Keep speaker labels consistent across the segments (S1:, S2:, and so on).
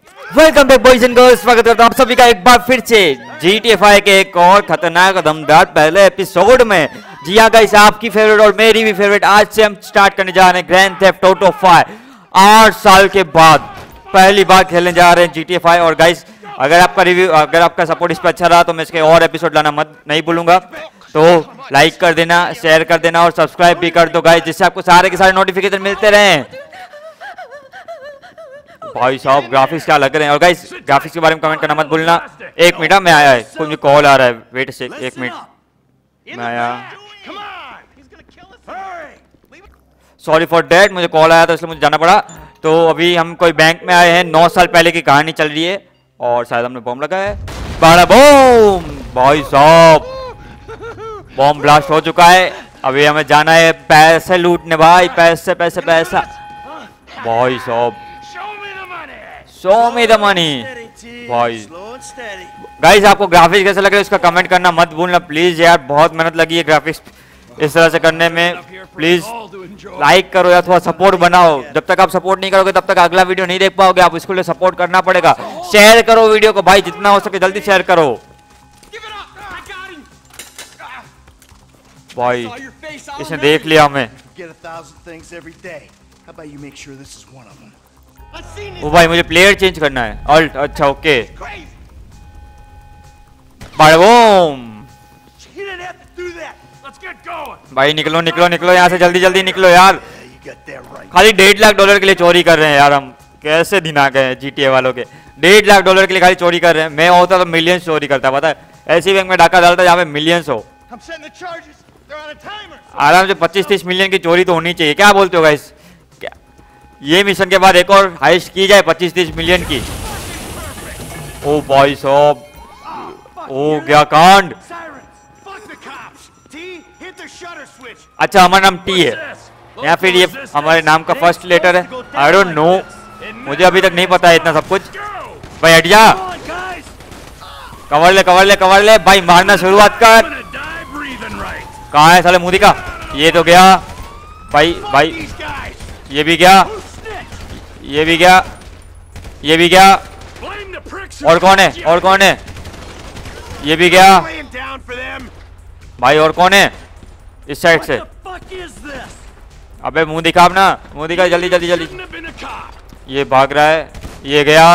S1: Welcome back boys and girls, स्वागत करता हूं आप सभी का एक बार फिर से GTA 5 के एक और खतरनाक दमदार पहले एपिसोड में। जी हाँ गाइस, आपकी फेवरेट और मेरी भी फेवरेट, आज से हम स्टार्ट करने जा रहे हैं ग्रैंड थेफ्ट ऑटो 5। 8 साल के बाद पहली बार खेलने जा रहे हैं GTA 5। और गाइस, अगर आपका सपोर्ट इस पर अच्छा रहा तो मैं इसके और एपिसोड लाना नहीं भूलूंगा। तो लाइक कर देना, शेयर कर देना और सब्सक्राइब भी कर दो गाइस, जिससे आपको सारे के सारे नोटिफिकेशन मिलते रहें। भाई साहब ग्राफिक्स क्या लग रहे हैं। और गाइस, ग्राफिक्स के बारे में कमेंट करना मत भूलना। एक मिनट में आया है, कोई मुझे कॉल आ रहा है, वेट से एक मिनट में आया। सॉरी फॉर डैट, मुझे कॉल आया था इसलिए मुझे जाना पड़ा। तो अभी हम कोई बैंक में आए हैं, 9 साल पहले की कहानी चल रही है और शायद हमने बॉम्ब लगाया है। बड़ा बॉम्ब, भाई साहब बॉम्ब ब्लास्ट हो चुका है। अभी हमें जाना है पैसे लूटने भाई, पैसे पैसे पैसा। भाई साहब शो मी द मनी। भाई गाइस, आपको ग्राफिक्स कैसे लग रहे हैं उसका कमेंट करना मत भूलना प्लीज यार, बहुत मेहनत लगी है ग्राफिक्स इस तरह से करने में। प्लीज लाइक करो या थोड़ा सपोर्ट बनाओ। जब तक आप सपोर्ट नहीं करोगे तब तक अगला वीडियो नहीं देख पाओगे। आप इसके लिए सपोर्ट करना पड़ेगा। शेयर करो वीडियो को भाई, जितना हो सके जल्दी शेयर करो भाई। इसने देख लिया हमें। ओ भाई, मुझे प्लेयर चेंज करना है। ऑल्ट, अच्छा ओके। भाई निकलो निकलो निकलो यहाँ से, जल्दी जल्दी निकलो यार। खाली $1.5 लाख के लिए चोरी कर रहे हैं यार हम। कैसे दिन आ गए GTA वालों के। $1.5 लाख के लिए खाली चोरी कर रहे हैं। मैं होता तो मिलियंस चोरी करता, पता है। ऐसी बैंक में डाका डालता जहाँ पे मिलियंस हो। आराम से 25-30 मिलियन की चोरी तो होनी चाहिए। क्या बोलते हो गाइस? ये मिशन के बाद एक और हाइस्ट की जाए 25-30 मिलियन की। ओ भाई साहब, ओ क्या कांड। अच्छा, हमारा नाम टी है या फिर ये हमारे नाम का फर्स्ट लेटर है? आई डोंट नो, मुझे अभी तक नहीं पता है इतना सब कुछ। भाई हट जा, कवर ले कवर ले कवर ले भाई, मारना शुरुआत कर। कहाँ है साले मुदी का? ये तो गया भाई भाई, ये भी गया, ये भी गया, ये भी गया। और कौन है? और कौन है? ये भी गया भाई। और कौन है इस साइड से? अबे मुंह दिखा अपना, मुंह दिखा जल्दी जल्दी जल्दी। ये भाग रहा है, ये गया।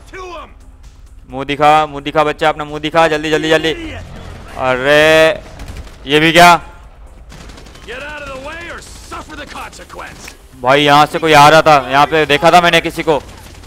S1: मुंह दिखा बच्चा, अपना मुंह दिखा जल्दी जल्दी जल्दी। अरे ये भी गया भाई। यहाँ से कोई आ रहा था, यहाँ पे देखा था मैंने किसी को।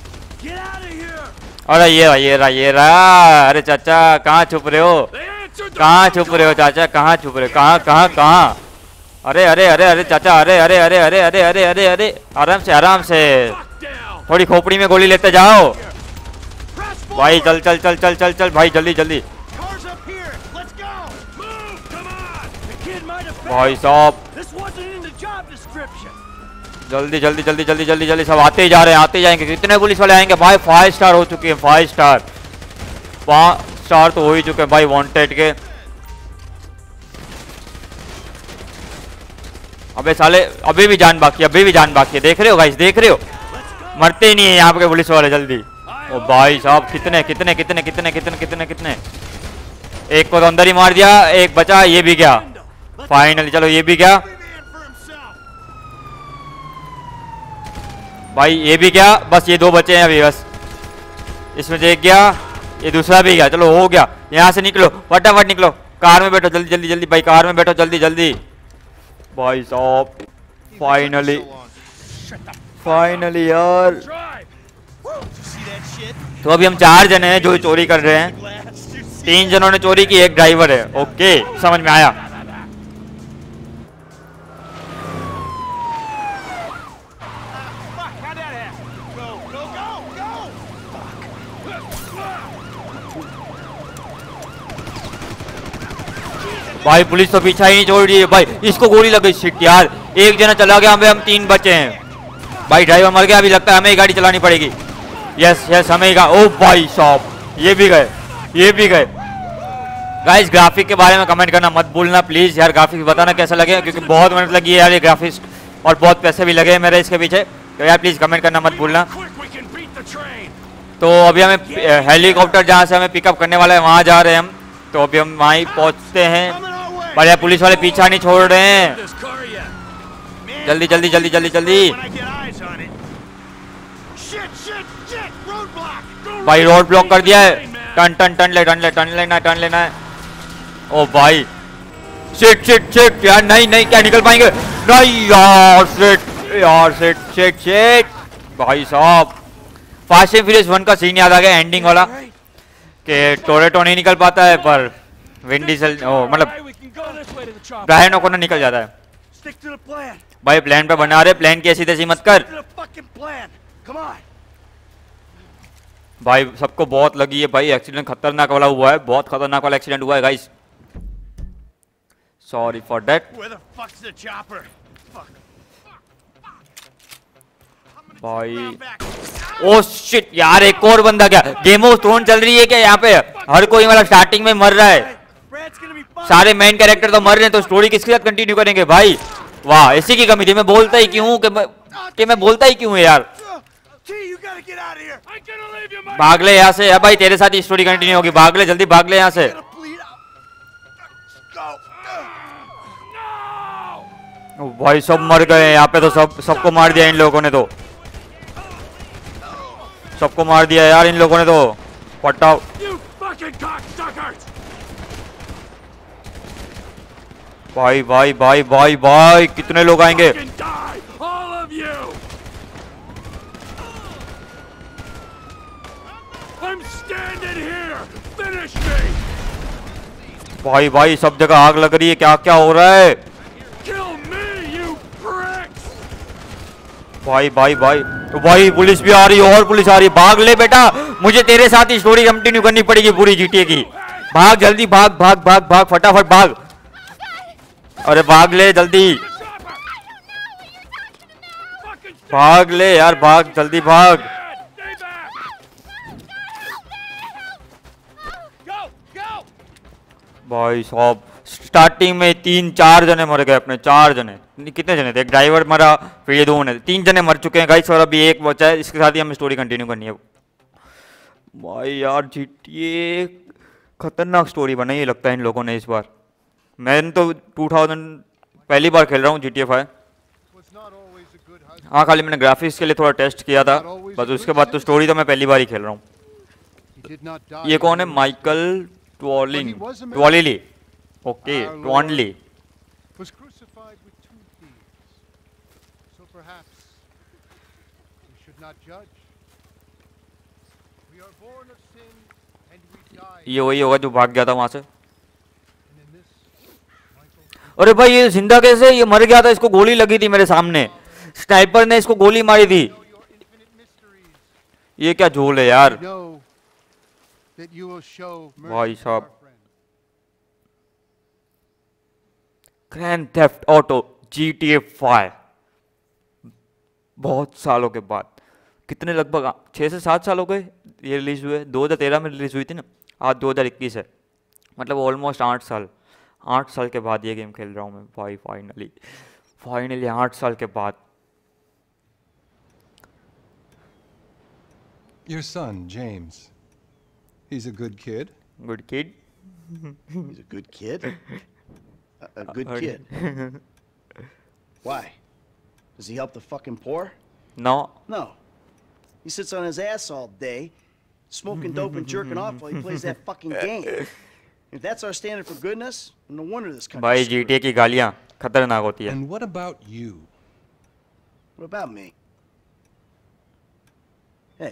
S1: अरे ये रहा। अरे चाचा कहाँ छुप रहे हो? कहाँ छुप रहे हो चाचा? कहाँ छुप रहे हो? कहाँ कहाँ कहाँ? अरे अरे अरे अरे चाचा, अरे अरे अरे अरे अरे अरे अरे अरे, आराम से आराम से, थोड़ी खोपड़ी में गोली लेते जाओ भाई। चल चल चल चल चल चल भाई, जल्दी जल्दी भाई साहब, जल्दी जल्दी जल्दी जल्दी जल्दी जल्दी। सब आते ही जा रहे हैं, आते जाएंगे। कितने पुलिस वाले आएंगे भाई? 5 स्टार हो चुके हैं, 5 स्टार। 5 स्टार तो हो ही चुके हैं भाई वांटेड के। अबे साले, अभी भी जान बाकी, अभी भी जान बाकी है। देख रहे हो गाइस, देख रहे हो? मरते ही नहीं है यहाँ पे पुलिस वाले जल्दी। ओ भाई साहब, कितने कितने कितने कितने कितने कितने कितने। एक को तो अंदर ही मार दिया, एक बचा, ये भी गया फाइनली। चलो ये भी गया भाई, ये भी गया। बस ये 2 बचे हैं अभी, बस इसमें से एक गया, ये दूसरा भी गया। चलो हो गया। यहाँ से निकलो, फटाफट निकलो, कार में बैठो जल्दी जल्दी जल्दी भाई, कार में बैठो जल्दी जल्दी भाई साहब। फाइनली फाइनली यार। तो अभी हम 4 जने हैं जो चोरी कर रहे हैं। 3 जनों ने चोरी की, एक ड्राइवर है। ओके, समझ में आया। भाई पुलिस तो पीछा ही नहीं छोड़ रही है भाई। इसको गोली लग गई, शिट यार। एक जना चला गया, हम 3 बचे हैं भाई। ड्राइवर मर गया, अभी लगता है हमें ही गाड़ी चलानी पड़ेगी। यस यस, हमें ही। ओ भाई साहब, ये भी गए, ये भी गए। गाइस, ग्राफिक के बारे में कमेंट करना मत भूलना प्लीज यार। ग्राफिक्स बताना कैसा लगे, क्योंकि बहुत मेहनत लगी है यार ये ग्राफिक्स, और बहुत पैसे भी लगे हैं मेरे इसके पीछे। तो यार प्लीज कमेंट करना मत भूलना। तो अभी हमें हेलीकॉप्टर जहाँ से हमें पिकअप करने वाला है वहाँ जा रहे हैं हम। तो अभी हम वहाँ ही पहुँचते हैं। बढ़िया, पुलिस वाले पीछा नहीं छोड़ रहे हैं। जल्दी जल्दी जल्दी जल्दी जल्दी भाई, रोड ब्लॉक कर दिया है। टर्न टर्न टर्न ले टर्न ले टर्न लेना है, टर्न लेना है। ओ भाई, शिट शिट शिट यार, नहीं नहीं, क्या निकल पाएंगे? नहीं यार, शिट यार, शिट शिट शिट। भाई साहब, फास्ट एंड फ्यूरियस 1 का सीन याद आ गया, एंडिंग वाला, कि टोरेटो नहीं निकल पाता है पर विन डीजल, मतलब ब्रायन ओकॉनर निकल जाता है। भाई प्लान पे बना रहे, प्लान की ऐसी तैसी मत कर भाई। सबको बहुत लगी है भाई, एक्सीडेंट खतरनाक वाला हुआ है, बहुत खतरनाक वाला एक्सीडेंट हुआ है गाइस। सॉरी फॉर दैट भाई। ओ शिट यार, एक और बंदा, क्या गेम ऑफ थ्रोन चल रही है क्या यहाँ पे? हर कोई मतलब स्टार्टिंग में मर रहा है, सारे मेन कैरेक्टर तो मर रहे हैं, तो स्टोरी किसके साथ कंटिन्यू करेंगे भाई? वाह, इसी की कमी थी। मैं बोलता ही क्यों कि मैं बोलता ही क्यों है यार। भाग ले यहाँ से भाई, तेरे साथ ही स्टोरी कंटिन्यू होगी। भाग ले, जल्दी भाग ले यहाँ से। ओ भाई, सब मर गए यहाँ पे तो, सबको मार दिया इन लोगों ने तो, सबको मार दिया यार इन लोगों ने तो। पटाओ भाई भाई भाई भाई भाई, कितने लोग आएंगे? भाई भाई, सब जगह आग लग रही है, क्या क्या हो रहा है? भाई भाई भाई, तो भाई पुलिस भी आ रही है, और पुलिस आ रही है। भाग ले बेटा, मुझे तेरे साथ ही स्टोरी कंटिन्यू करनी पड़ेगी पूरी जीटीए की। भाग जल्दी, भाग भाग भाग भाग, फटाफट भाग। अरे भाग ले जल्दी, भाग ले यार, भाग जल्दी भाग। भाई साहब, स्टार्टिंग में 3-4 जने मर गए अपने, 4 जने, कितने जने थे? एक ड्राइवर मरा, फिर ये 2 ने, 3 जने मर चुके हैं गाइस, और अभी एक बचा है, इसके साथ ही हमें स्टोरी कंटिन्यू करनी है। भाई यार, जीटीए खतरनाक स्टोरी बनाई है लगता है इन लोगों ने इस बार। मैं तो 2000 पहली बार खेल रहा हूँ GTA 5। हाँ, खाली मैंने ग्राफिक्स के लिए थोड़ा टेस्ट किया था बस, उसके बाद तो स्टोरी तो मैं पहली बार ही खेल रहा हूँ। ये कौन है? माइकल ट्वॉलिली, ओके, ट्वॉनली। ये वही होगा जो भाग गया था वहां से। अरे भाई, ये जिंदा कैसे? ये मर गया था, इसको गोली लगी थी मेरे सामने, स्नाइपर ने इसको गोली मारी थी। ये क्या झोल है यार भाई साहब। ग्रैंड थेफ्ट ऑटो GTA 5 बहुत सालों के बाद, कितने, लगभग 6 से 7 साल हो गए ये रिलीज हुए। 2013 में रिलीज हुई थी ना, आज 2021 है, मतलब ऑलमोस्ट 8 साल। 8 साल के बाद ये गेम खेल रहा हूँ मैं भाई, फाइनली 8 साल के बाद।
S2: Your son, James. He's a good kid.
S1: Good kid.
S3: He's a good kid? A good kid. Why? Does he help the fucking poor?
S1: No.
S3: No. He sits on his ass all day, smoking dope and jerking off while he plays that fucking game. If that's our standard for goodness, no wonder this country.
S1: भाई GTA की गालियाँ खतरनाक होती है।
S2: And what about you?
S3: What about me? Hey.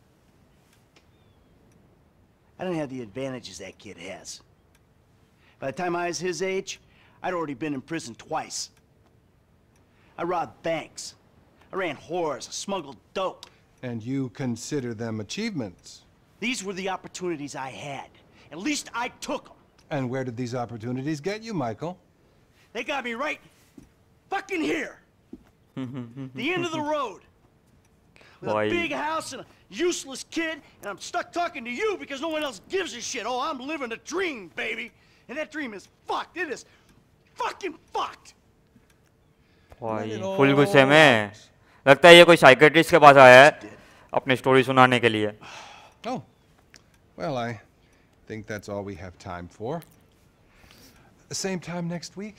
S3: I don't have the advantages that kid has. By the time I was his age, I'd already been in prison twice. I robbed banks. I ran whores. I smuggled dope.
S2: And you consider them achievements?
S3: These were the opportunities I had. At least I took them.
S2: And where did these opportunities get you, Michael?
S3: They got me right fucking here. The end of the road. With a big house and a useless kid, and I'm stuck talking to you because no one else gives a shit. Oh, I'm living a dream, baby. And that dream is fucked. It is fucking fucked.
S1: भाई full गुस्से में, लगता है ये कोई psychiatrist के पास आया है अपनी स्टोरी सुनाने के लिए।
S2: Oh, well, I think that's all we have time for. The same time next week?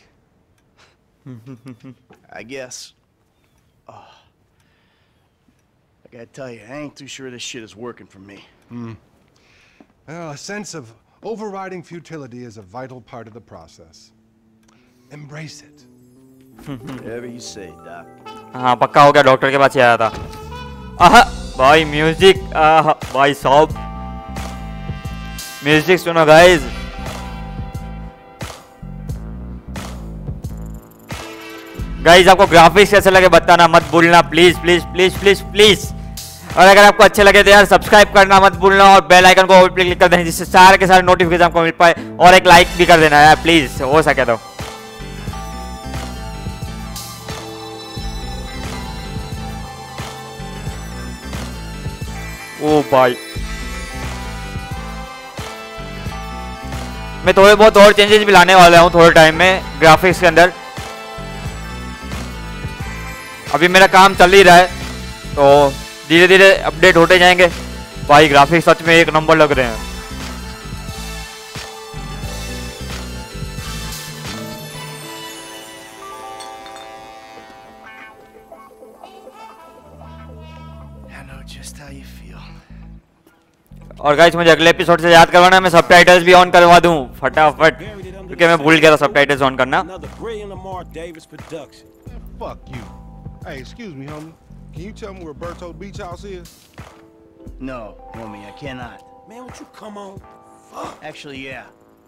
S3: I guess. Oh. I gotta tell you, I ain't too sure this shit is working for me.
S2: Well, a sense of overriding futility is a vital part of the process. Embrace it.
S3: Whatever you say, Doc.
S1: हाँ पक्का हो गया, doctor के पास ही आया था। आहा भाई music, आहा भाई साहब म्यूजिक सुनो गाइस। गाइस आपको ग्राफिक्स कैसे लगे बताना मत भूलना, please please please please please. और अगर आपको अच्छे लगे तो यार सब्सक्राइब करना मत भूलना और बेल आइकन को ऑल पे क्लिक कर देना, जिससे सारे के सारे नोटिफिकेशन आपको मिल पाए। और एक लाइक भी कर देना यार प्लीज, हो सके तो। ओ भाई मैं थोड़े बहुत और चेंजेस भी लाने वाला हूँ थोड़े टाइम में ग्राफिक्स के अंदर। अभी मेरा काम चल ही रहा है तो धीरे धीरे अपडेट होते जाएंगे। भाई ग्राफिक्स सच में एक नंबर लग रहे हैं। और गाइस मुझे अगले एपिसोड से याद करवाना, मैं सबटाइटल्स भी ऑन करवा दूं फटाफट, क्योंकि मैं भूल गया था सबटाइटल्स ऑन करना।
S4: Fuck you. Hey, excuse me, homie. Can you tell me where Berto Beach House is?
S3: No, homie, I cannot.
S4: Man, won't you come on? Fuck.
S3: Actually, yeah.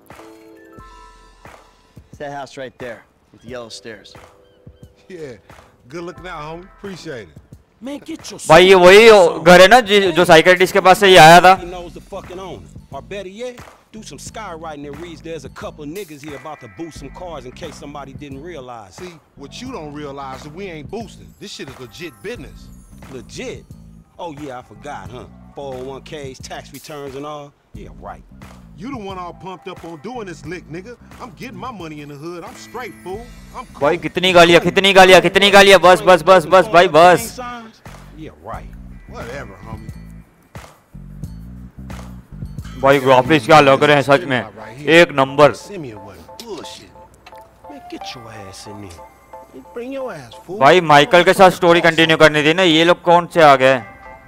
S3: It's that house right there with the yellow stairs.
S4: Yeah. Good looking out, homie. Appreciate it.
S5: Man, get your
S1: भाई ये वही घर है ना जो psychiatrist के पास से ही आया था।
S5: He knows the fucking owner. Or better yet, do some skywriting that reads there's a couple niggas here about to boost some cars in case somebody didn't realize.
S4: See, what you don't realize is we ain't boosting. This shit is legit business.
S5: Legit? Oh yeah, I forgot, huh? 401ks, tax returns and all. Yeah, right.
S4: You the one all pumped up on doing this lick, nigga. I'm getting my money in the hood. I'm straight, fool. I'm cool.
S1: भाई कितनी गालियाँ बस बस बस बस भाई बस।
S5: Yeah, right.
S4: Whatever, homie.
S1: भाई ग्राफिक्स क्या लग रहे हैं सच में एक number.
S4: Simeon wasn't bullshit.
S5: Man, get your ass in there. Bring your ass, fool.
S1: भाई माइकल के साथ स्टोरी कंटिन्यू करनी थी ना, ये लोग कौन से आ गए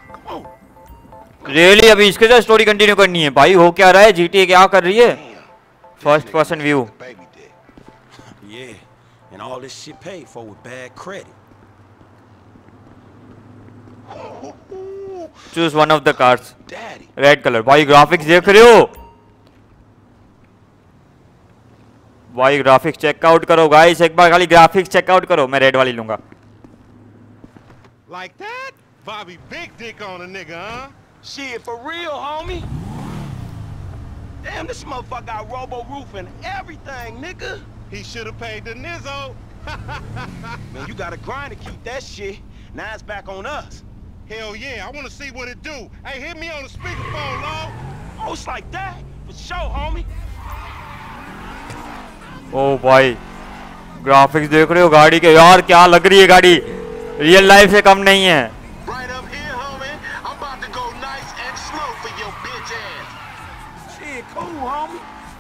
S1: रियली? अभी इसके साथ स्टोरी कंटिन्यू करनी है भाई? हो क्या रहा है? GTA क्या कर रही है? First person view.
S5: Yeah, and all this shit paid for with bad credit.
S1: Choose one of the cars.
S4: Daddy.
S1: Red colour. भाई ग्राफिक्स देख रहे हो? भाई ग्राफिक्स चेकआउट करो गाइस, एक बार खाली ग्राफिक्स चेकआउट करो। मैं रेड वाली लूंगा।
S4: Like that? Bobby big dick on a nigga, huh?
S5: Shit, for real, homie. Damn, this motherfucker got robo roof and everything, nigga.
S4: He should have paid the Nizzo.
S5: Man, you gotta grind to keep that shit. Now it's back on us.
S4: Hell yeah, I want to see what it do. Hey, hit me on the speakerphone, Lord.
S5: Oh, it's like that? For sure, homie.
S1: ओ भाई graphics देख रहे हो गाड़ी के? यार क्या लग रही है गाड़ी, रियल लाइफ से कम नहीं है।
S4: Right up here, homie. I'm about to go nice and slow for your bitch ass.
S5: Shit, cool, homie.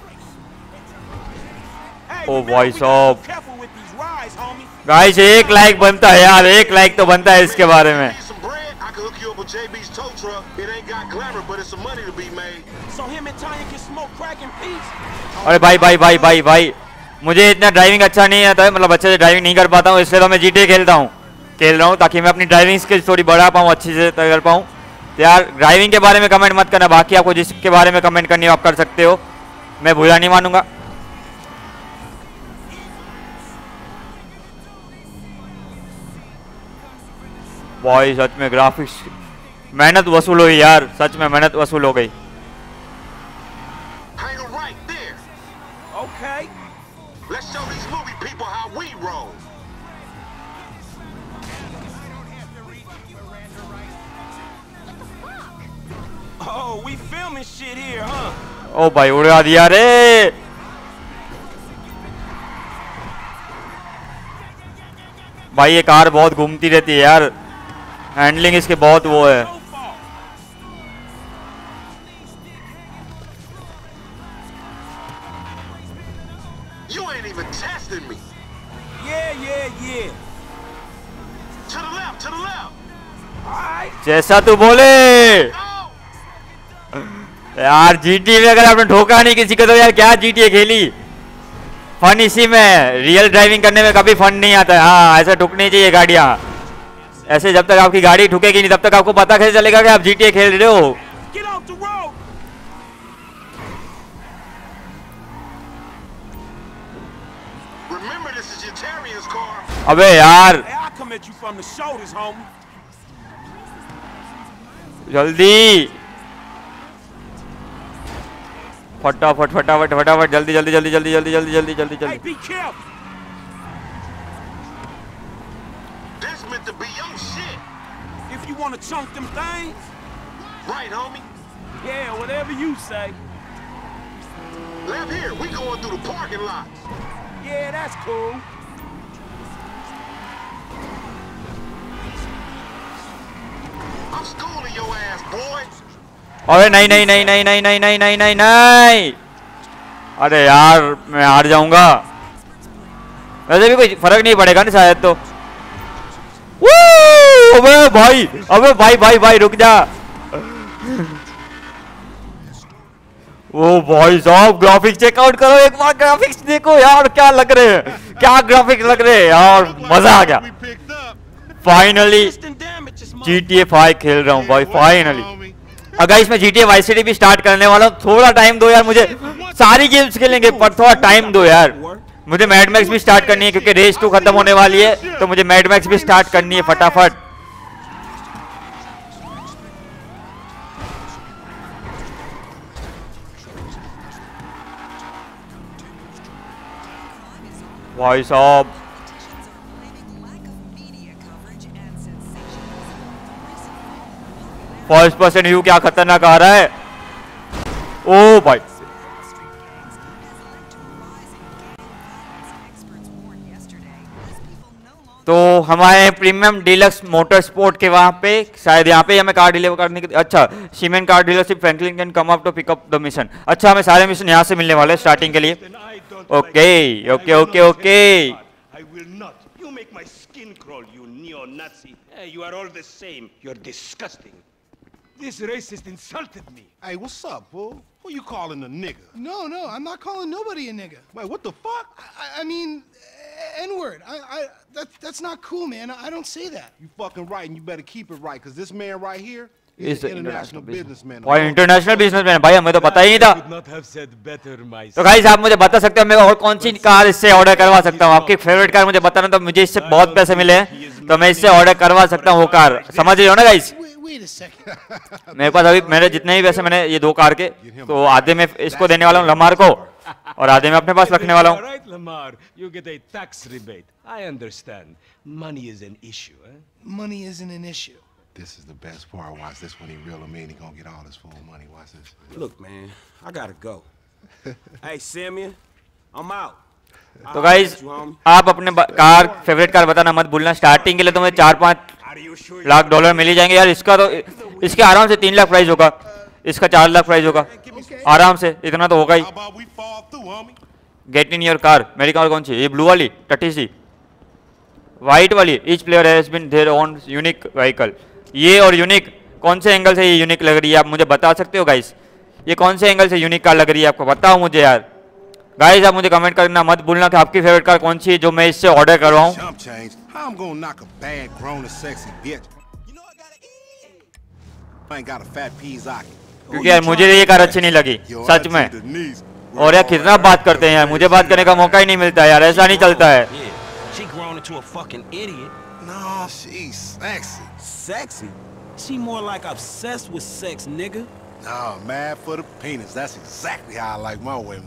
S5: Hey,
S1: Oh,
S5: remember,
S1: भाई
S5: we gotta
S1: साहब।
S5: be careful with these rides, homie.
S1: Guys एक like बनता है यार, एक like तो बनता है इसके बारे में।
S4: Need some bread? I can hook you up with JB's tow truck. It ain't got glamour, but it's some money to be made.
S5: So him and Tanya can smoke crack in peace.
S1: अरे भाई भाई भाई भाई भाई मुझे इतना driving अच्छा नहीं आता है, मतलब अच्छे से ड्राइविंग नहीं कर पाता हूँ, इसलिए तो मैं GTA खेल रहा हूँ ताकि मैं अपनी ड्राइविंग स्किल्स थोड़ी बढ़ा पाऊँ, अच्छे से कर पाऊँ। तो यार ड्राइविंग के बारे में कमेंट मत करना, बाकी आपको जिसके बारे में कमेंट करनी हो आप कर सकते हो, मैं बुरा नहीं मानूंगा। भाई सच में ग्राफिक्स मेहनत वसूल हुई यार, सच में मेहनत वसूल हो गई।
S4: Hang 'em right there.
S5: Okay.
S4: Let's show these movie people how we roll.
S5: Oh, we filming shit here, huh?
S1: ओ भाई उड़ा दिया रे। भाई ये कार बहुत घूमती रहती है यार, हैंडलिंग इसके बहुत वो है। जैसा तू बोले यार। जीटीए में अगर आपने ठोका नहीं किसी को तो यार क्या जीटीए खेली। फन इसी में, रियल ड्राइविंग करने में कभी फन नहीं आता है। हाँ ऐसे ठुकनी चाहिए गाड़ियाँ। ऐसे जब तक आपकी गाड़ी ठुकेगी नहीं तब तक आपको पता कैसे चलेगा कि आप जीटीए खेल रहे हो। अबे यार जल्दी फटाफट फटाफट फटाफट जल्दी जल्दी जल्दी जल्दी जल्दी जल्दी जल्दी जल्दी जल्दी।
S5: If you want to chunk them things, right, homie? Yeah, whatever you say.
S4: Left here, we going through the parking lot.
S5: Yeah, that's cool.
S4: I'm schooling your ass, boy.
S1: अरे नहीं नहीं नहीं नहीं नहीं नहीं नहीं नहीं नहीं नहीं। अरे यार मैं हार जाऊंगा। वैसे भी कोई फर्क नहीं पड़ेगा ना शायद तो। अबे भाई अबे भाई भाई भाई रुक जा। ओ भाई साहब ग्राफिक्स चेकआउट करो एक बार। ग्राफिक्स देखो यार क्या लग रहे हैं, क्या ग्राफिक्स लग रहे हैं यार। मजा आ गया। फाइनली GTA 5 खेल रहा हूँ भाई फाइनली। अगर इसमें GTA Vice City भी स्टार्ट करने वाला हूँ। थोड़ा टाइम दो यार मुझे। सारी गेम्स खेलेंगे पर थोड़ा टाइम दो यार। मुझे मैड मैक्स भी स्टार्ट करनी है क्योंकि रेस 2 खत्म होने वाली है तो मुझे मैड मैक्स भी स्टार्ट करनी है फटाफट। भाई साहब फर्स्ट पर्सन व्यू क्या खतरनाक आ रहा है। ओ भाई तो हमारे प्रीमियम डीलक्स मोटर स्पोर्ट के वहां पे शायद यहाँ पे हमें कार डिलीवर करने के। अच्छा Simeon car dealership Franklin can come up to pick up the mission. अच्छा हमें सारे मिशन यहाँ से मिलने वाले हैं स्टार्टिंग के लिए। Okay okay okay okay.
S5: I will not. You make my skin crawl, you neo-Nazi. Hey, you are all the same. You're disgusting. This racist insulted me.
S4: Hey, what's up, fool? Who you calling a nigga?
S6: No, I'm not calling nobody a nigga.
S4: Wait, what the fuck?
S6: I mean, N-word. That's not cool, man. I don't say that.
S4: You fucking right, and you better keep it right, because this man right here
S1: Is
S4: is an international businessman.
S1: और international businessman भाई हमें तो पता ही नहीं था।
S5: Could not have said better myself.
S1: तो guys आप मुझे बता सकते हो मैं और कौन सी कार इससे ऑर्डर करवा सकता हूँ। आपकी फेवरेट कार मुझे बताना तो मुझे इससे बहुत पैसे मिले हैं तो मैं इससे ऑर्डर करवा सकता हूँ वो कार। समझ रहे हो ना गाइस।
S6: Wait a second.
S1: मेरे पास अभी मेरे जितने भी पैसे मैंने ये 2 कार के तो आधे में इसको देने वाला हूँ लमार को और आधे में अपने पास रखने वाला
S5: All
S1: हूँ।
S5: right, Lamar, you get a tax rebate. I understand. Money is an issue, eh?
S6: Money isn't an issue.
S2: This is the best part. Watch this when he reel him in. He gonna get all his full money. Watch this.
S5: Look, man, I gotta go. Hey, Simeon, I'm out.
S1: तो guys आप अपने car favourite car बताना मत भूलना। Starting के लिए तुम्हें 4-5 lakh dollar मिल ही जाएंगे यार। इसका तो इसके आराम से 3 लाख प्राइस होगा, इसका 4 लाख प्राइस होगा आराम से। इतना तो होगा ही।
S4: How about we fall through, homie?
S1: Get in your car. मेरी कार कौन सी? ये ब्लू वाली टट्टी सी व्हाइट वाली। Each player has been their own unique vehicle. ये और यूनिक कौन से एंगल से ये यूनिक लग रही है आप मुझे बता सकते हो गाइस? ये कौन से एंगल से यूनिक कार लग रही है आपको बताओ मुझे यार। गाइस आप मुझे कमेंट करना मत भूलना कि आपकी फेवरेट कार कौन सी है जो मैं इससे ऑर्डर करवाऊं।
S4: Chump change. How I'm gonna knock a bad, grown and sexy bitch?
S5: You know I gotta eat.
S4: I ain't got a fat Pizzaki.
S1: क्योंकि यार मुझे ये कार अच्छी नहीं लगी सच में। और यार कितना बात करते हैं यार, मुझे बात करने का मौका ही नहीं मिलता यार। ऐसा नहीं चलता है।
S5: Yeah, she grown into a fucking idiot.
S4: No, she's sexy.
S5: Sexy? She more like obsessed with sex, nigga.
S4: No, mad for the penis. That's exactly how I like my women.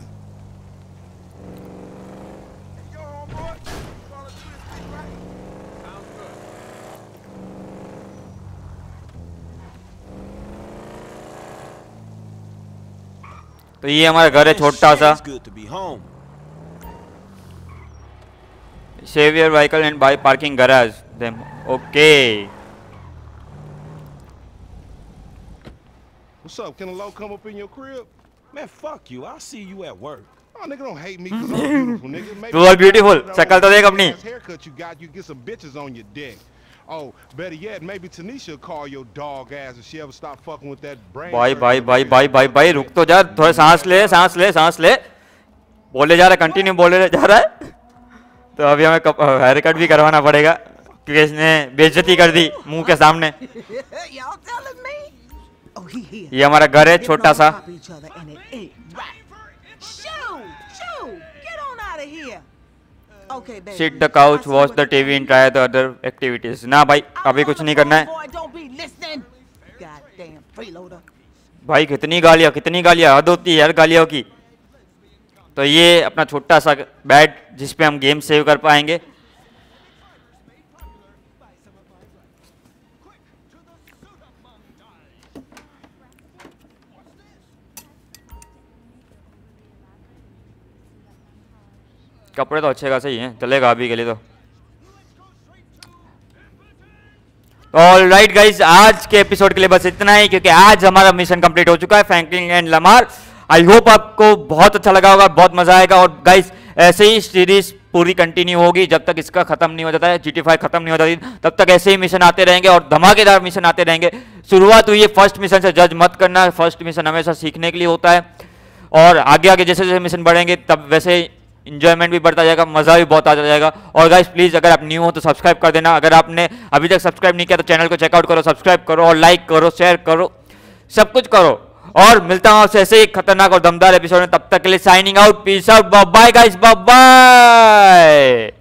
S1: तो ये हमारा घर है छोटा सा।
S5: It's good to be home.
S1: Save your vehicle and buy parking garage them. Okay.
S4: What's up? Can a low come up in your crib?
S5: Man, fuck you. I'll see you at work.
S4: Oh, nigga, don't hate me 'cause I'm beautiful, nigga. Maybe
S1: You are beautiful. शक्ल तो देख अपनी।
S4: haircut you got, you get some bitches on your dick. Oh, better yet, maybe Tanisha will call your dog ass if she ever stop fucking with that brain.
S1: भाई भाई भाई भाई भाई भाई रुक तो जा, थोड़ा सांस ले सांस ले सांस ले, बोले जा रहा है, कंटिन्यू बोले जा रहा है। तो अभी हमें हेयर कट भी करवाना पड़ेगा क्योंकि इसने बेइज्जती कर दी मुंह के सामने।
S7: Y'all telling me? Oh, he here.
S1: ये हमारा घर है छोटा सा।
S7: Copy each other and it ain't right. Shoo! Shoo! Get on out of here. Okay, baby.
S1: Sit the couch, watch the TV and try the other activities। ना भाई अभी कुछ नहीं करना है।
S7: Boy, don't be listening. Goddamn freeloader.
S1: भाई कितनी गालियाँ हद होती है यार गालियों की। तो ये अपना छोटा सा बेड जिस पे हम गेम सेव कर पाएंगे। कपड़े तो अच्छे खासे ही हैं, चलेगा अभी के लिए तो। ऑलराइट गाइस, आज के एपिसोड के लिए बस इतना ही क्योंकि आज हमारा मिशन कंप्लीट हो चुका है, Franklin and Lamar. I hope आपको बहुत अच्छा लगा होगा, बहुत मजा आएगा। और गाइस ऐसे ही सीरीज पूरी कंटिन्यू होगी जब तक इसका खत्म नहीं हो जाता है, GTA 5 खत्म नहीं हो जाती, तब तक ऐसे ही मिशन आते रहेंगे और धमाकेदार मिशन आते रहेंगे। शुरुआत हुई है फर्स्ट मिशन से, जज मत करना, फर्स्ट मिशन हमेशा सीखने के लिए होता है। और आगे आगे जैसे जैसे मिशन बढ़ेंगे तब वैसे इंजॉयमेंट भी बढ़ता जाएगा, मजा भी बहुत आता जाएगा। और गाइस प्लीज अगर आप न्यू हो तो सब्सक्राइब कर देना, अगर आपने अभी तक सब्सक्राइब नहीं किया तो चैनल को चेकआउट करो, सब्सक्राइब करो और लाइक करो, शेयर करो, सब कुछ करो। और मिलता हूं आपसे ऐसे ही खतरनाक और दमदार एपिसोड में, तब तक के लिए signing out, peace out, bye bye guys, bye bye.